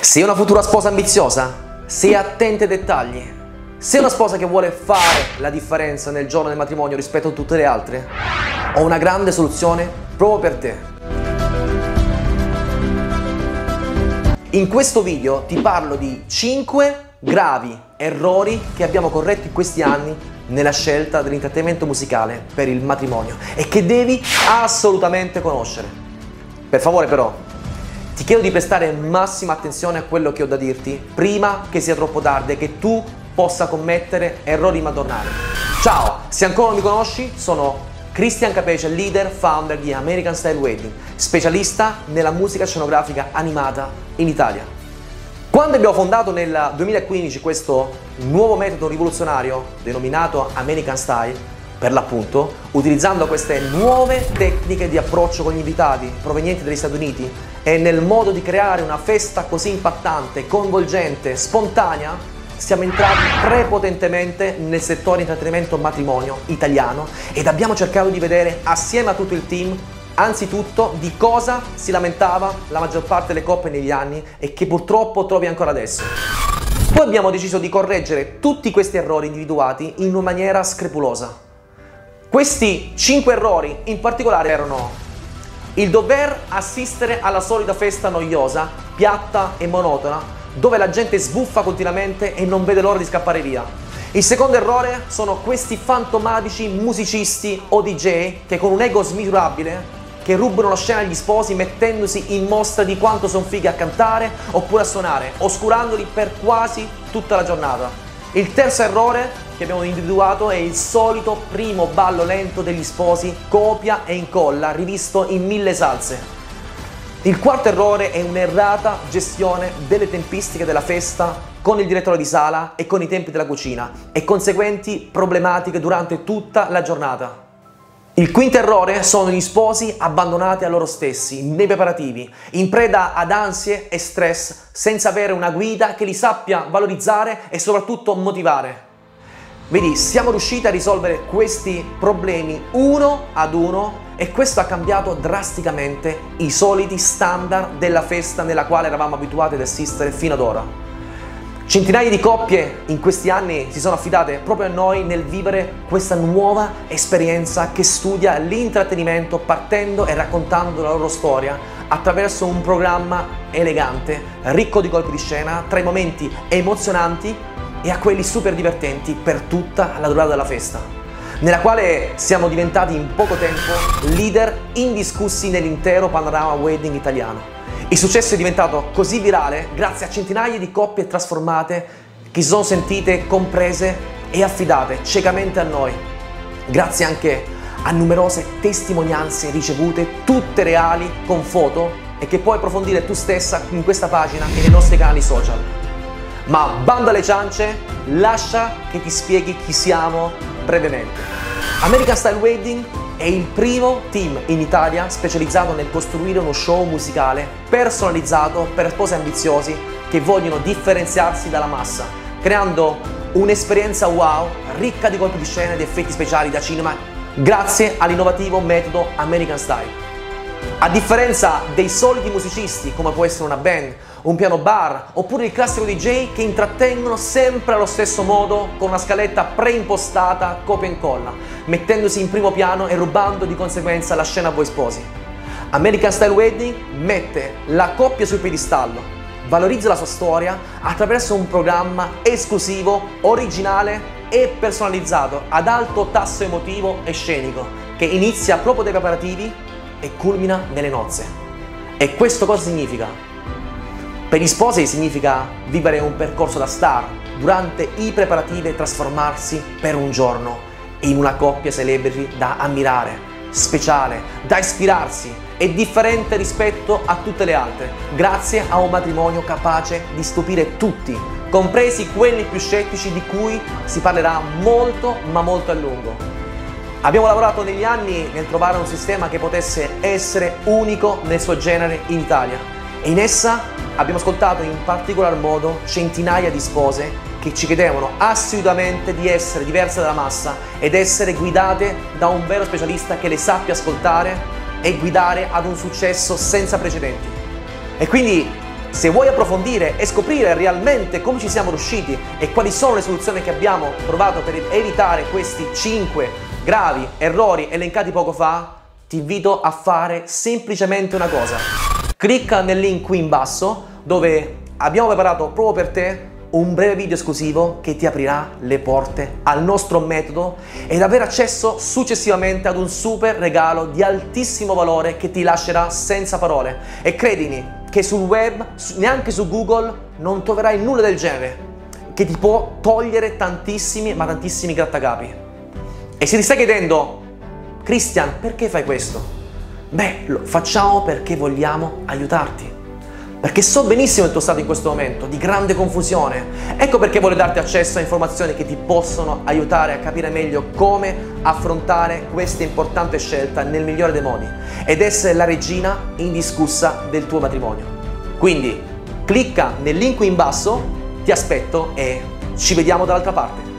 Sei una futura sposa ambiziosa? Sei attenta ai dettagli? Sei una sposa che vuole fare la differenza nel giorno del matrimonio rispetto a tutte le altre? Ho una grande soluzione proprio per te. In questo video ti parlo di 5 gravi errori che abbiamo corretto in questi anni nella scelta dell'intrattenimento musicale per il matrimonio e che devi assolutamente conoscere. Per favore però, ti chiedo di prestare massima attenzione a quello che ho da dirti prima che sia troppo tardi e che tu possa commettere errori madornali. Ciao, se ancora non mi conosci, sono Cristian Capece, leader, founder di American Style Wedding, specialista nella musica scenografica animata in Italia. Quando abbiamo fondato nel 2015 questo nuovo metodo rivoluzionario denominato American Style, per l'appunto, utilizzando queste nuove tecniche di approccio con gli invitati provenienti dagli Stati Uniti e nel modo di creare una festa così impattante, coinvolgente, spontanea, siamo entrati prepotentemente nel settore intrattenimento matrimonio italiano ed abbiamo cercato di vedere assieme a tutto il team anzitutto di cosa si lamentava la maggior parte delle coppie negli anni e che purtroppo trovi ancora adesso. Poi abbiamo deciso di correggere tutti questi errori individuati in una maniera scrupolosa. Questi 5 errori in particolare erano il dover assistere alla solita festa noiosa, piatta e monotona, dove la gente sbuffa continuamente e non vede l'ora di scappare via. Il secondo errore sono questi fantomatici musicisti o DJ che con un ego smisurabile che rubano la scena agli sposi mettendosi in mostra di quanto sono fighi a cantare oppure a suonare, oscurandoli per quasi tutta la giornata. Il terzo errore che abbiamo individuato è il solito primo ballo lento degli sposi, copia e incolla, rivisto in 1000 salse. Il quarto errore è un'errata gestione delle tempistiche della festa con il direttore di sala e con i tempi della cucina e conseguenti problematiche durante tutta la giornata. Il quinto errore sono gli sposi abbandonati a loro stessi, nei preparativi, in preda ad ansie e stress, senza avere una guida che li sappia valorizzare e soprattutto motivare. Vedi, siamo riusciti a risolvere questi problemi uno ad uno e questo ha cambiato drasticamente i soliti standard della festa nella quale eravamo abituati ad assistere fino ad ora. Centinaia di coppie in questi anni si sono affidate proprio a noi nel vivere questa nuova esperienza che studia l'intrattenimento partendo e raccontando la loro storia attraverso un programma elegante, ricco di colpi di scena, tra i momenti emozionanti e a quelli super divertenti per tutta la durata della festa, nella quale siamo diventati in poco tempo leader indiscussi nell'intero panorama wedding italiano. Il successo è diventato così virale grazie a centinaia di coppie trasformate che si sono sentite comprese e affidate ciecamente a noi, grazie anche a numerose testimonianze ricevute, tutte reali, con foto e che puoi approfondire tu stessa in questa pagina e nei nostri canali social. Ma bando alle ciance, lascia che ti spieghi chi siamo brevemente. American Style Wedding è il primo team in Italia specializzato nel costruire uno show musicale personalizzato per sposi ambiziosi che vogliono differenziarsi dalla massa, creando un'esperienza wow, ricca di colpi di scena ed effetti speciali da cinema, grazie all'innovativo metodo American Style. A differenza dei soliti musicisti, come può essere una band, un piano bar oppure il classico DJ che intrattengono sempre allo stesso modo con una scaletta preimpostata copia e incolla, mettendosi in primo piano e rubando di conseguenza la scena a voi sposi. American Style Wedding mette la coppia sul piedistallo, valorizza la sua storia attraverso un programma esclusivo, originale e personalizzato ad alto tasso emotivo e scenico che inizia proprio dai preparativi e culmina nelle nozze. E questo cosa significa? Per gli sposi significa vivere un percorso da star durante i preparativi e trasformarsi per un giorno in una coppia celebrity da ammirare, speciale, da ispirarsi e differente rispetto a tutte le altre, grazie a un matrimonio capace di stupire tutti, compresi quelli più scettici di cui si parlerà molto ma molto a lungo. Abbiamo lavorato negli anni nel trovare un sistema che potesse essere unico nel suo genere in Italia e in essa abbiamo ascoltato in particolar modo centinaia di spose che ci chiedevano assolutamente di essere diverse dalla massa ed essere guidate da un vero specialista che le sappia ascoltare e guidare ad un successo senza precedenti. E quindi Se vuoi approfondire e scoprire realmente come ci siamo riusciti e quali sono le soluzioni che abbiamo trovato per evitare questi 5 gravi errori elencati poco fa, ti invito a fare semplicemente una cosa. Clicca nel link qui in basso dove abbiamo preparato proprio per te un breve video esclusivo che ti aprirà le porte al nostro metodo ed avere accesso successivamente ad un super regalo di altissimo valore che ti lascerà senza parole. E credimi che sul web, neanche su Google, non troverai nulla del genere che ti può togliere tantissimi, ma tantissimi grattacapi. E se ti stai chiedendo, Christian, perché fai questo? Beh, lo facciamo perché vogliamo aiutarti. Perché so benissimo il tuo stato in questo momento di grande confusione. Ecco perché voglio darti accesso a informazioni che ti possono aiutare a capire meglio come affrontare questa importante scelta nel migliore dei modi ed essere la regina indiscussa del tuo matrimonio. Quindi clicca nel link qui in basso, ti aspetto e ci vediamo dall'altra parte.